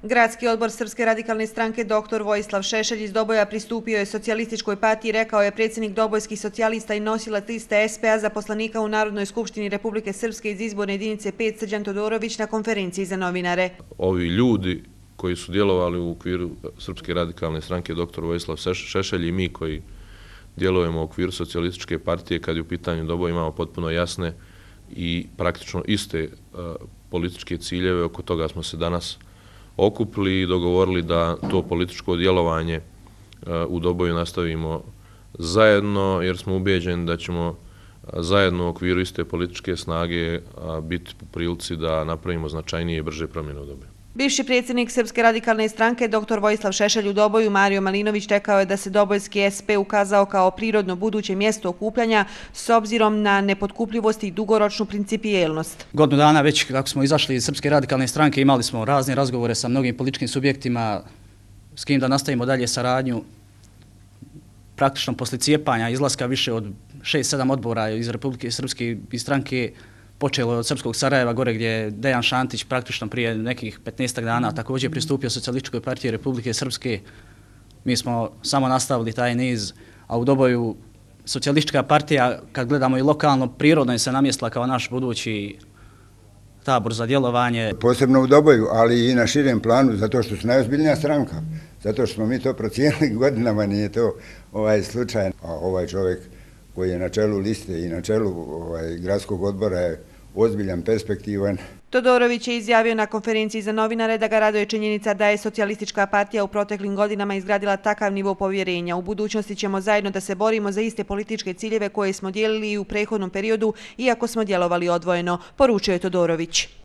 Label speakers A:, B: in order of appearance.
A: Gradski odbor Srpske radikalne stranke dr. Vojislav Šešelj iz Doboja pristupio je socijalističkoj partiji, rekao je predsjednik dobojskih socijalista i nosilac liste SPA za poslanika u Narodnoj skupštini Republike Srpske iz izborne jedinice 5 Srđan Todorović na konferenciji za novinare.
B: Ovi ljudi koji su djelovali u okviru Srpske radikalne stranke dr. Vojislav Šešelj i mi koji djelujemo u okviru socijalističke partije, kad je u pitanju Doboj, imamo potpuno jasne i praktično iste političke ciljeve. Oko toga smo se danas okupili i dogovorili da to političko djelovanje u Doboju nastavimo zajedno, jer smo ubeđeni da ćemo zajedno u okviru iste političke snage biti u prilici da napravimo značajnije i brže promjene u Doboju.
A: Bivši predsjednik Srpske radikalne stranke dr. Vojislav Šešelj u Doboju, Mario Malinović, rekao je da se Dobojski SP ukazao kao prirodno buduće mjesto okupljanja s obzirom na nepotkupljivost i dugoročnu principijelnost.
C: Godinu dana već kako smo izašli iz Srpske radikalne stranke imali smo razne razgovore sa mnogim političkim subjektima s kim da nastavimo dalje saradnju. Praktično posle cijepanja izlaska više od 6-7 odbora iz Republike Srpske i stranke počelo je od Srpskog Sarajeva gore gdje je Dejan Šantić praktično prije nekih 15 dana također pristupio Socijalističkoj partiji Republike Srpske. Mi smo samo nastavili taj niz, a u Doboju Socijalistička partija, kad gledamo i lokalno, prirodno je se namjestila kao naš budući tabor za djelovanje.
D: Posebno u Doboju, ali i na širem planu, zato što su najozbiljnija stranka. Zato što smo mi to procijenili godinama, nije to slučaj. A ovaj čovjek koji je na čelu liste i na čelu gradskog odbora je ozbiljan, perspektivan.
A: Todorović je izjavio na konferenciji za novinare da ga raduje činjenica da je Socijalistička partija u proteklim godinama izgradila takav nivo povjerenja. U budućnosti ćemo zajedno da se borimo za iste političke ciljeve koje smo dijelili i u prethodnom periodu, iako smo djelovali odvojeno, poručio je Todorović.